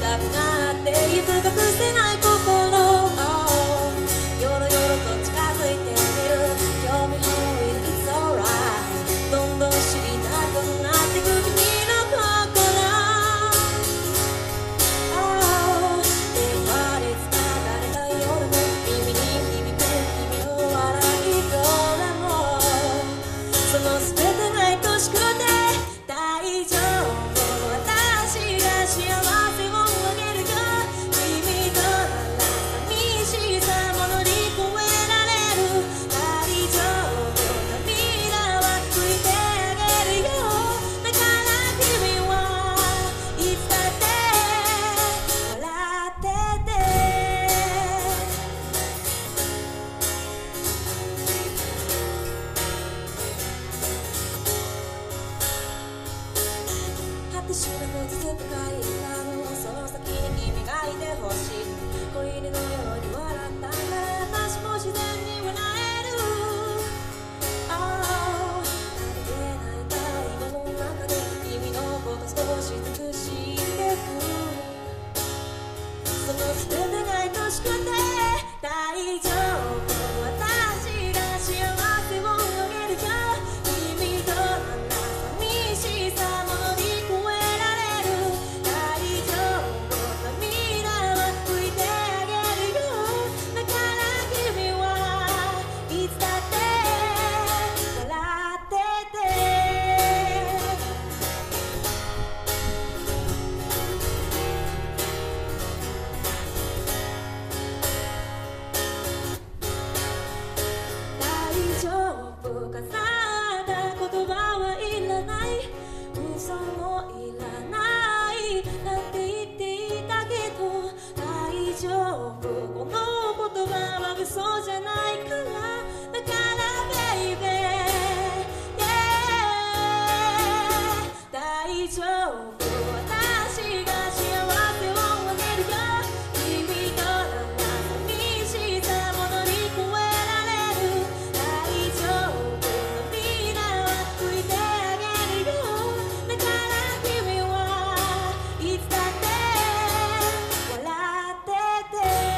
くなっていつか隠せない心をよろよろと近づいてみる興味本位で It's alright どんどん知りたくなってく君の心電話で繋がれた夜も耳に響く君の笑い声もその全てが愛しくて大丈夫私が幸せをあげるよ君となら寂しさも乗り越えられる大丈夫涙は拭いてあげるよだから君はいつだって笑ってて果てしなく続く階段その先に君がいてほしい小入りのように笑ったんだ私も自然に笑える Oh 何気ない会話の中で君のこと少しずつ知ってくその全てが愛しくて大丈夫私が幸せをあげるよ君となら寂しさも乗り越えられる大丈夫涙は拭いてあげるよだから君はいつだって笑ってて大丈夫かさだ言葉はいらない嘘もいらないなんて言っていたけど大丈夫この言葉は嘘じゃないからだから baby yeah 大丈夫私が幸せをあげるよ君となら寂しさも乗り越えられる大丈夫涙は拭いてあげるよだから君はいつだって笑ってて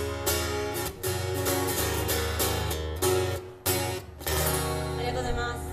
ありがとうございます。